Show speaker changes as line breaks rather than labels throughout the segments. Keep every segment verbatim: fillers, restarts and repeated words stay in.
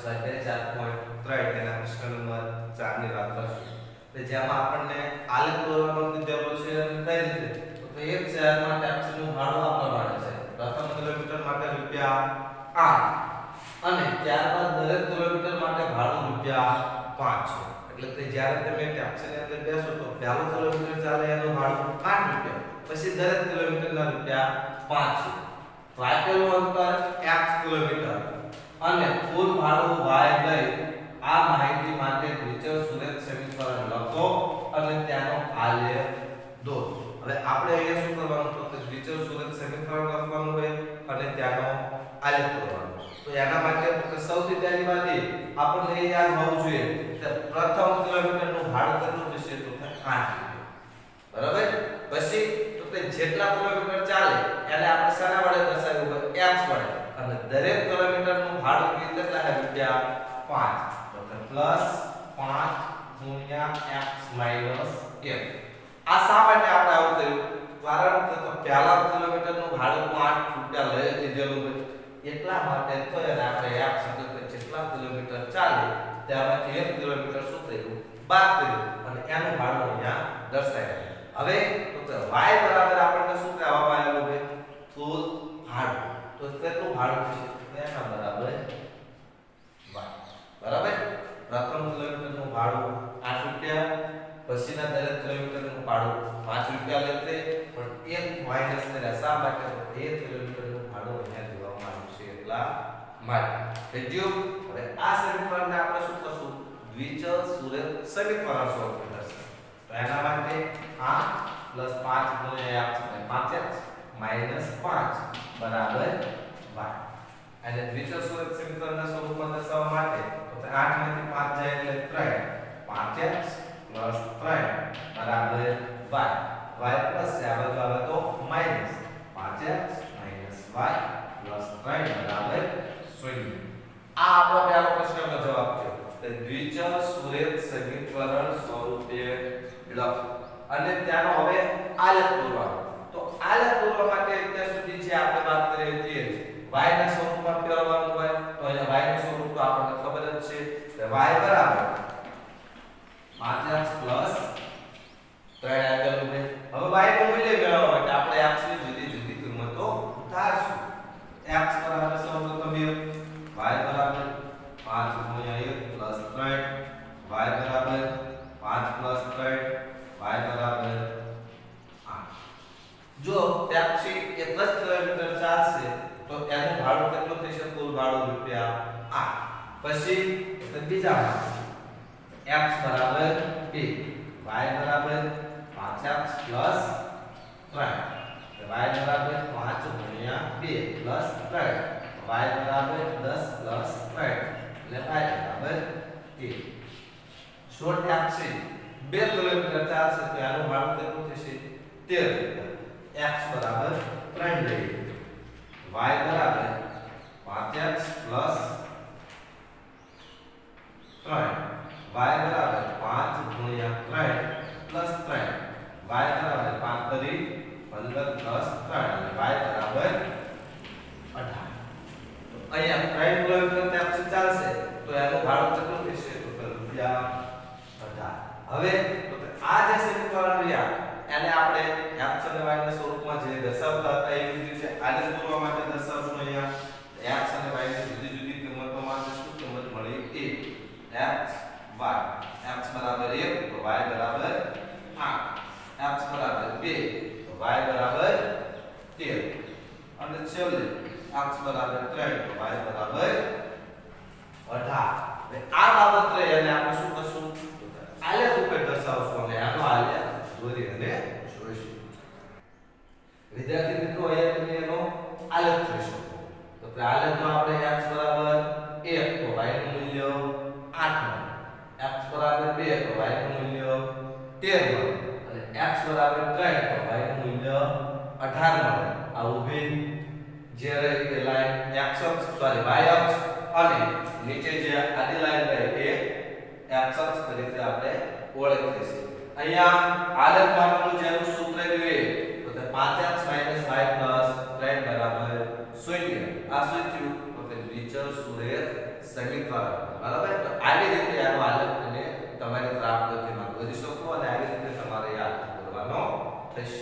સ્વાધ્યાય ચાર પોઈન્ટ ત્રણ તેના પ્રશ્ન નંબર ચાર ની વાત કરશું. તો જેમાં આપણને આલેખ દોરવાનો કીધેલો છે અને કઈ રીતે તો એક શહેર માટે ટેક્સીનું ભાડું આ પ્રમાણે છે. પ્રથમ કિલોમીટર માટે રૂપિયા આઠ અને ત્યારબાદ દરેક કિલોમીટર માટે ભાડું રૂપિયા પાંચ છે. એટલે કે જ્યારે તમે ટેક્સીની અંદર બેસો તો પહેલું કિલોમીટર ચાલે એનું ભાડું આઠ રૂપિયા, પછી દરેક કિલોમીટરના રૂપિયા પાંચ છે. તો આપેલું અંતર x કિલોમીટર અને કુલ ભાડું y લઈ આ માહિતી માટે દ્વિચલ સુરેખ સમીકરણ લખો અને તેનો આલેખ દોરો. હવે આપણે અહીંયા શું કરવાનું તો કે દ્વિચલ સુરેખ સમીકરણ લખવાનું હોય અને તેનો આલેખ દોરવાનો. તો એના માટે તો સૌથી પહેલી વાત એ આપણને એ યાદ હોવું જોઈએ કે પ્રથમ કિલોમીટરનું ભાડું કેટલું થશે તો કે આઠ રૂપિયા. બરાબર? પછી તો કે જેટલા કિલોમીટર ચાલે એટલે આપણે શાના વડે દર્શાવ્યું હોય x વડે અને દરેક કિલોમીટરનું ભાડું કેટલા છે રૂપિયા પાંચ. તો કે પ્લસ પાંચ ગુણ્યા x માઈનસ એક. આ શા માટે આપણે આવું કર્યું? કારણ કે તો પહેલા કિલોમીટરનું ભાડું પાંચ રૂપિયા લઈ લીધેલું હોય એટલા માટે તો એને આપણે x એટલે કે જેટલા કિલોમીટર ચાલે તેમાંથી એક કિલોમીટર શું થયું બાદ કર્યું અને એનું ભાડું અહીંયા દર્શાવ્યું. હવે તો કે y બરાબર આપણને શું કહેવામાં આવેલું છે કુલ ભાડું. તો કેટલું ભાડું છે એના બરાબર y. બરાબર? પ્રથમ કિલોમીટરનું ભાડું આઠ રૂપિયા, પછીના દરેક કિલોમીટરનું ભાડું પાંચ રૂપિયા લેતે પણ એક માઈનસ કર્યા શા માટે તો એક કિલોમીટરનું ભાડું અહીંયા દેવામાં આવ્યું છે એટલા માટે. સમજ્યો? હવે આ સમીકરણને આપણે શું કરશું દ્વિચલ સુરેખ સમીકરણ સોલ્વ કરશું. તો એના માટે આઠ પ્લસ પાંચ ગુણ્યા x પાંચ x માઈનસ પાંચ બરાબર y. અને દ્વિચલ સુરેખ સમીકરણના સ્વરૂપમાં દર્શાવવા માટે તો આઠ માંથી પાંચ જાય એટલે ત્રણ. પાંચ x પ્લસ ત્રણ બરાબર y. y પ્લસ છે આ બધું આવે તો માઈનસ પાંચ x માઈનસ y પ્લસ ત્રણ બરાબર શૂન્ય. આ આપણો પહેલો પ્રશ્નનો જવાબ છે. તો દ્વિચલ સુરેખ સમીકરણ સ્વરૂપે લખો અને ત્યાંનો હવે આલેખ દોરવાનો. તો આલેખ દોરવા માટે અત્યાર સુધી જે આપણે વાત કરી હતી એ y ના સ્વરૂપમાં ફેરવવાનું હોય તો અહીંયા y નું સ્વરૂપ તો આપણને ખબર જ છે કે y બરાબર પાંચ x પ્લસ ત્રણ આપેલું છે. હવે y નું મૂલ્ય મેળવવા માટે આપણે x ની જુદી જુદી કિંમતો ઉતારશું. x બરાબર સૌપ્રથમ y બરાબર પાંચ ગુણ્યા એક પ્લસ ત્રણ, y બરાબર પાંચ પ્લસ ત્રણ, y બરાબર આઠ. જો ટેક્સી એક જ કિલોમીટર ચાલશે તો એનું ભાડું કેટલું થશે કુલ ભાડું રૂપિયા આઠ. પછી બીજા x બરાબર બે, y બરાબર પાંચ x પ્લસ ત્રણ, y બરાબર પાંચ ગુણ્યા બે પ્લસ ત્રણ, y બરાબર દસ પ્લસ ત્રણ એટલે y બરાબર તેર. જો ટેક્સી બે કિલોમીટર ચાલશે તો એનું ભાડું કેટલું થશે તેર રૂપિયા. x બરાબર ત્રણ લઈએ, y બરાબર પાંચ x પ્લસ ત્રણ, y બરાબર પાંચ ગુણ્યા ત્રણ પ્લસ ત્રણ, y બરાબર પાંચ કરી પંદર પ્લસ ત્રણ એટલે y બરાબર અઢાર. તો અહીંયા ત્રણ કિલોમીટર ટેક્સી ચાલશે તો એનું ભાડું કેટલું થશે તો રૂપિયા અઢાર. હવે તો આ જે સમીકરણ રહ્યા એને આપણે x અને y ના સ્વરૂપમાં જે દર્શાવતા હતા એવી રીતે આલેખ દોરવા માટે દર્શાવશું. અહીંયા x અને y ની જુદી જુદી કિંમતો માટે શું કિંમત મળી એ x y. x બરાબર એક તો y બરાબર આઠ, x બરાબર બે તો y બરાબર તેર અને છેલ્લે x બરાબર ત્રણ તો y બરાબર અઢાર. હવે આ બાબત રહી અને આપણે શું કરશું આલેખ રૂપે દર્શાવશું અને આનો આલેખ દોરી અને જોઈશું. વિદ્યાર્થી મિત્રો અહીંયા તમે એનો આલેખ જોઈ શકો. તો કે આલેખમાં આપણે x બરાબર એક તો y નું મૂલ્ય આઠ મળે, x બરાબર બે તો y નું મૂલ્ય તેર મળે અને x બરાબર ત્રણ તો y નું મૂલ્ય અઢાર મળે. આ ઊભી જે રહી એ લાઈન x અક્ષ સોરી y અક્ષ અને નીચે જે આડી લાઈન રહી એ x અક્ષ તરીકે આપણે ઓળખીએ. અહીંયા આલેખ માટેનું જેનું સૂત્ર જોઈએ તો તે પાંચ x y ત્રણ બરાબર શૂન્ય. આ શું થયું તો કે દ્વિચલ સુરેખ સમીકરણ બરાબર તો આવી રીતે આનો આલેખને તમારે ત્રાપ ગતિમાં દોરી શકો અને આવી રીતે તમારે યાદ કરવાનો થશે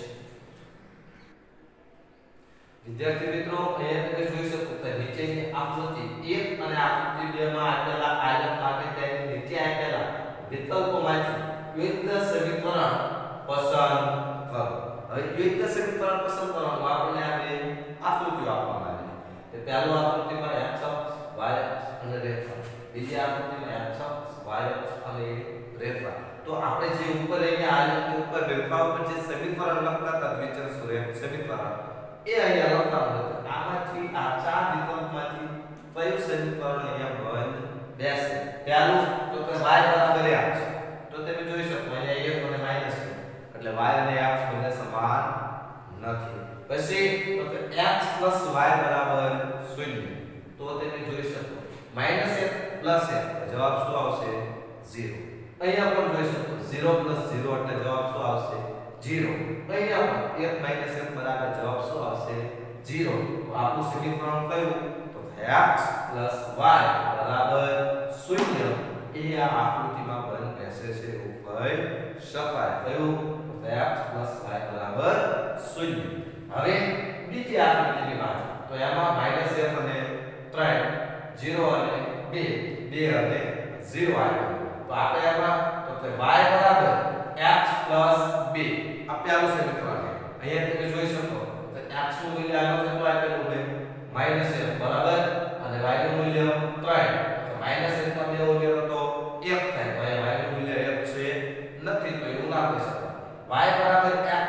વિદ્યાર્થી મિત્રો અહીંયા તમે જોઈ શકો છો નીચેની આકૃતિ એક અને આકૃતિ બે માં આપેલા આલેખ માટે તેની નીચે આપેલા વિકલ્પોમાંથી યોગ્ય સમીકરણ પસંદ કરો હવે યોગ્ય સમીકરણ પસંદ કરવાનું આપણે આ બે આકૃતિઓ આપવામાં આવી છે પહેલું આકૃતિમાં x અક્ષ y અક્ષ અને રેખા બીજી આકૃતિમાં x અક્ષ y અક્ષ અને રેખા તો આપણે જે ઉપર અહીંયા આલેખની ઉપર રેખા ઉપર જે સમીકરણ લખતા હતા દ્વિચલ સૂર્ય સમીકરણ એ અહીંયા લખવાનું હતું આમાંથી આ ચાર વિકલ્પમાંથી કયું સમીકરણ અહીંયા બંધ બેસે પહેલું તો કે y બરાબર x તો તમે જોઈ શકો અહીંયા એક અને માઈનસ એટલે y અને x બંને સમાન નથી પછી તો કે x y બરાબર શૂન્ય તો તમે જોઈ શકો માઈનસ એક પ્લસ એક જવાબ શું આવશે ઝીરો અહીંયા પણ જોઈ શકો ઝીરો પ્લસ ઝીરો એટલે જવાબ શું આવશે ઝીરો અહીંયા પણ એક માઈનસ એક બરાબર જવાબ શું આવશે ઝીરો તો આપણું સમીકરણ કયું તો x y બરાબર શૂન્ય એ આ આકૃતિમાં બંધ બેસે છે એવું કહી શકાય કયું તો x y બરાબર શૂન્ય હવે બીજી આકૃતિની વાત તો એમાં માઈનસ એક અને ત્રણ ઝીરો અને બે બે અને ઝીરો આવ્યો તો આપણે એમાં તો કે y બરાબર x બે આ પહેલું સમીકરણ છે અહીંયા તમે જોઈ શકો તો x નું મૂલ્ય આમાં કેટલું આપેલું છે માઈનસ એક બરાબર અને y નું મૂલ્ય ત્રણ તો માઈનસ એક માં બે ઉમેરો તો એક થાય તો અહીંયા y નું મૂલ્ય એક છે નથી તો એવું ના કહી શકાય y બરાબર x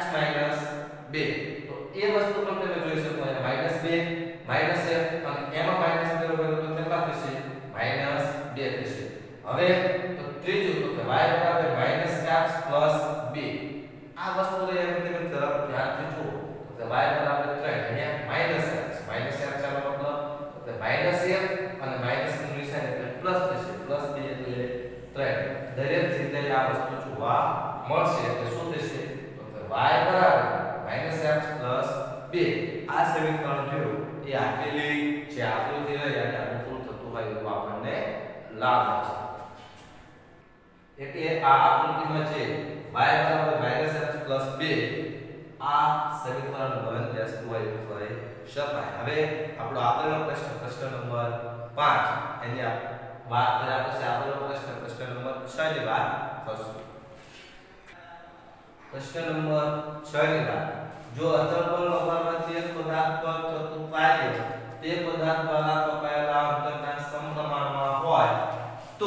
બે તો એ વસ્તુ પણ તમે જોઈ શકો અહીંયા માઈનસ બે માઈનસ એક અને એમાં માઈનસ બે ઉમેરો તો કેટલા થશે માઈનસ બે થશે હવે તો ત્રીજું તો કે y બરાબર માઈનસ x બે આ વસ્તુને એમ તમે તરફ ધ્યાનથી જુઓ તો y બરાબર ત્રણ અહીંયા માઈનસ x માઈનસ x નો મતલબ તો માઈનસ એક અને માઈનસ નું નિશાન એટલે પ્લસ થશે પ્લસ બે એટલે ત્રણ દરેક જગ્યાએ આ વસ્તુ જોવા મળશે એટલે શું થશે તો કે y બરાબર માઈનસ x બે આ સમીકરણ જોયું એ આપેલી જે આકૃતિ રહી અને અનુકૂળ થતું હોય એવું આપણને લાગે છે એટલે આ આકૃતિમાં છે y બરાબર માઈનસ x બે આ સમીકરણ બંધ બેસતું હોય એવું કહી શકાય હવે આપણો આગળનો પ્રશ્ન પ્રશ્ન નંબર પાંચ એની વાત કર્યા પછી આગળનો પ્રશ્ન પ્રશ્ન નંબર છ ની વાત કરશું પ્રશ્ન નંબર છ ની વાત જો અચળ બળ વગરમાંથી એક પદાર્થ પર થતું કાર્ય તે પદાર્થ દ્વારા કપાયેલા અંતરના સમપ્રમાણમાં હોય તો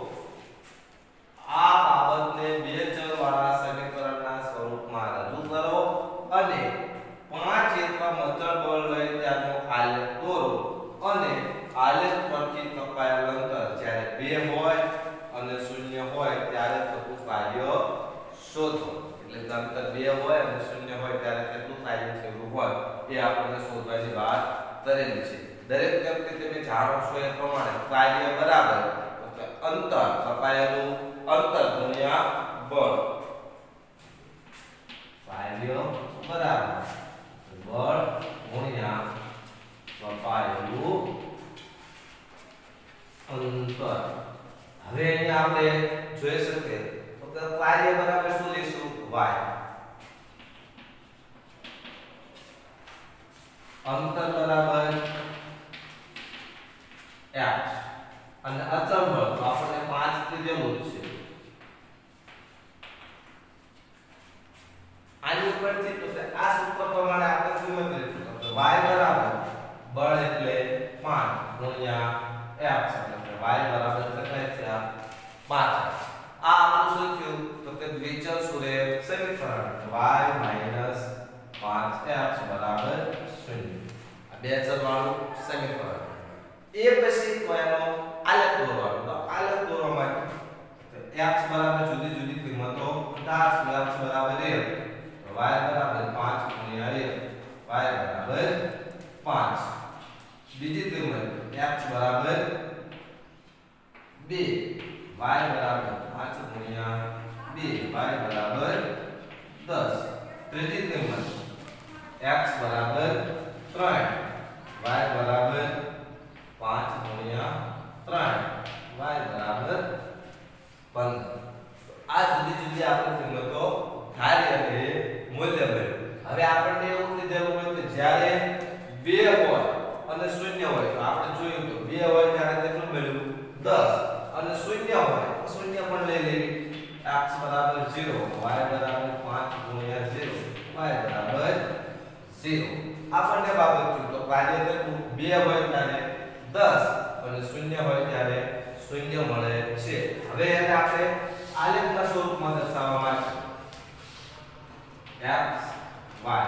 આ બાબતને બે ચલવાળા સમીકરણના સ્વરૂપમાં રજૂ કરો અને પાંચ એકમ અચળ બળ લઈ તેનો આલેખ દોરો અને આલેખ પરથી કપાયેલ અંતર જ્યારે બે હોય અને શૂન્ય હોય ત્યારે થતું કાર્ય શોધો એટલે અંતર બે હોય અને શૂન્ય હોય ત્યારે કેટલું કાર્ય થયું હોય એ આપણે શોધવાની વાત કરેલી છે દરેક વ્યક્તિ તમે જાણો છો એ પ્રમાણે કાર્ય બરાબર અંતર કપાયેલું અંતર ગુણ્યા બળ કાર્ય બરાબર બળ ગુણ્યા કપાયેલું અંતર હવે અહીંયા આપણે જોઈ શકીએ તો કે કાર્ય બરાબર શું લઈશું y અંતર બરાબર x અને અચળ બળ તો આપણે પાંચ લીધેલું છે આની ઉપરથી તો આ સૂત્ર પ્રમાણે આપણે શું કરીશું તો y બરાબર બળ એટલે પાંચ ગુણ્યા x એટલે y બરાબર કેટલા છે આ પાંચ આ આપણું શું થયું તો કે દ્વિચલ સૂર્ય સમીકરણ y પાંચ x બરાબર શૂન્ય આ બે ચલ વાળું સમીકરણ એ પછી કોઈનો આલેખ દોરવાનો તો આલેખ દોરવા માટે x બરાબર જુદી જુદી કિંમતો દસ x બરાબર એક તો y બરાબર પાંચ ગુણ્યા એક y બરાબર પાંચ બીજી કિંમત x બરાબર બે y બરાબર પાંચ ગુણ્યા બે y બરાબર દસ ત્રીજી કિંમત x બરાબર ત્રણ y બરાબર પાંચ ગુણ્યા ત્રણ y બરાબર પંદર. આ જુદી જુદી આપણે કિંમતો ધારી અને મૂલ્ય મળ્યું. હવે આપણને એવું કીધેલું હોય કે જ્યારે બે હોય અને શૂન્ય હોય તો આપણે જોયું તો બે હોય ત્યારે કેટલું મળ્યું દસ અને શૂન્ય હોય તો શૂન્ય પણ લઈ લેવી. x બરાબર ઝીરો, y બરાબર પાંચ ગુણ્યા ઝીરો, y બરાબર ઝીરો. આપણને બાબત કીધું તો કાર્ય કેટલું બે હોય ત્યારે દસ અને શૂન્ય હોય ત્યારે શૂન્ય મળે છે. હવે એને આપણે આલેખના સ્વરૂપમાં દર્શાવવા માટે x y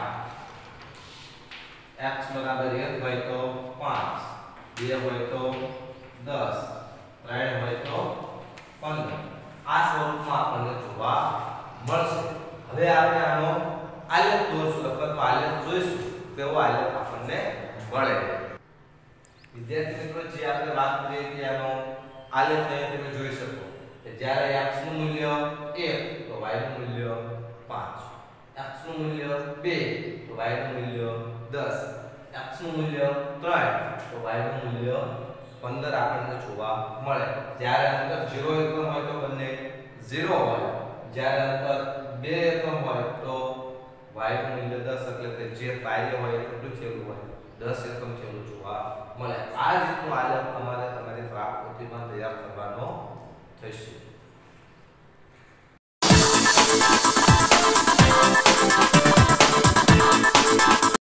x બરાબર એક હોય તો પાંચ, બે હોય તો દસ, ત્રણ હોય તો પંદર. આ સ્વરૂપમાં આપણને જોવા મળશે. હવે આપણે આનો આલેખ દોરશું અથવા તો આલેખ જોઈશું કેવો આલેખ આપણને મળે. વિદ્યાર્થી મિત્રો, જે આપણે વાત કરીએ કે આનો આલેખ અહીંયા તમે જોઈ શકો કે જ્યારે x નું મૂલ્ય એક તો y નું મૂલ્ય પાંચ, x નું મૂલ્ય બે તો y નું મૂલ્ય દસ, x નું મૂલ્ય ત્રણ તો y નું મૂલ્ય પંદર આપણને જોવા મળે. જ્યારે અંતર ઝીરો એકમ હોય તો બંને ઝીરો હોય, જ્યારે અંતર બે એકમ હોય તો y નું મૂલ્ય દસ એટલે કે જે કાર્ય હોય એ કેટલું થયેલું હોય દસ એકમ થયેલું જોવા મળે. આ રીતનું આલેખ તમારે તમારી પ્રાપ્તિમાં તૈયાર કરવાનો થશે.